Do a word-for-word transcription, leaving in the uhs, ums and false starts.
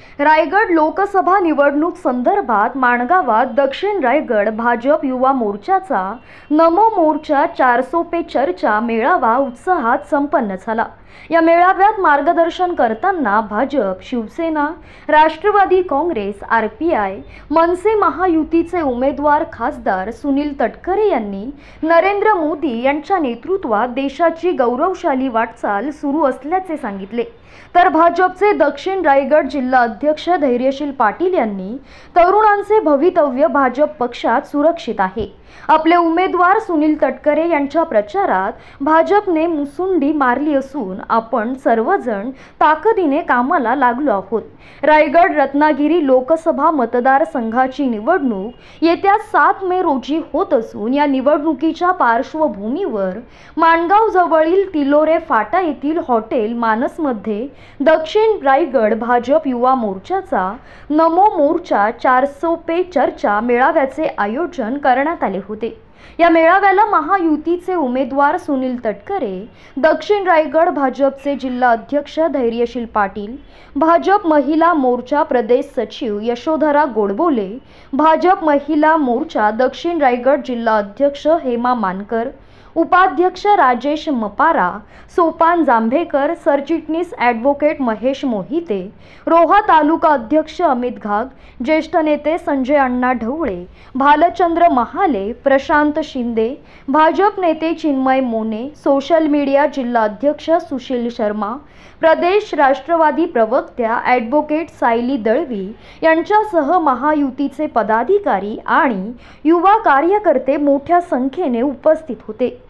रायगड लोकसभा निवडणूक संदर्भात माणगावात दक्षिण रायगड भाजप युवा मोर्चाचा नमो मोर्चा चारसो पे चर्चा मेळावा उत्साहात संपन्न झाला। या मेळाव्यात मार्गदर्शन करताना भाजप, शिवसेना, राष्ट्रवादी काँग्रेस, आरपीआय, मनसे महायुतीचे उमेदवार खासदार सुनील तटकरे यांनी नरेंद्र मोदी यांच्या नेतृत्वात देशाची गौरवशाली वाटचाल सुरू असल्याचे सांगितले। तर भाजपचे दक्षिण रायगड जिल्हा अध्यक्ष धैर्यशील पाटील यांनी तरुणांचे भवितव्य भाजप पक्षात सुरक्षित आहे। आपले उमेदवार सुनील तटकरे यांच्या प्रचारात भाजपने मुसुंडी मारली असून आपण सर्वजण ताकदीने कामाला लागलो आहोत। रायगड रत्नागिरी लोकसभा मतदारसंघाची निवडणूक येत्या सात मे रोजी होत असून या निवडणुकीच्या पार्श्वभूमीवर माणगाव जवळील तिलोरे फाटा येथील हॉटेल मानसमध्ये दक्षिण रायगड भाजप युवा मोर्चाचा नमो मोर्चा चारसो पे चर्चा मेळाव्याचे आयोजन करण्यात आले होते। या मेळाव्याला महायुतीचे उमेदवार सुनील तटकरे, दक्षिण रायगड भाजपचे जिल्हा अध्यक्ष धैर्यशील पाटील, भाजप महिला मोर्चा प्रदेश सचिव यशोधरा गोडबोले, भाजप महिला मोर्चा दक्षिण रायगड जिल्हा अध्यक्ष हेमा मानकर, उपाध्यक्ष राजेश मपारा, सोपान जांभेकर, सरचिटणीस ॲडव्होकेट महेश मोहिते, रोहा तालुका अध्यक्ष अमित घाग, ज्येष्ठ नेते संजय अण्णा ढवळे, भालचंद्र महाले, प्रशांत शिंदे, भाजप नेते चिन्मय मोने, सोशल मीडिया जिल्हा अध्यक्ष सुशील शर्मा, प्रदेश राष्ट्रवादी प्रवक्त्या ॲडव्होकेट सायली दळवी यांच्यासह महायुतीचे पदाधिकारी आणि युवा कार्यकर्ते मोठ्या संख्येने उपस्थित होते।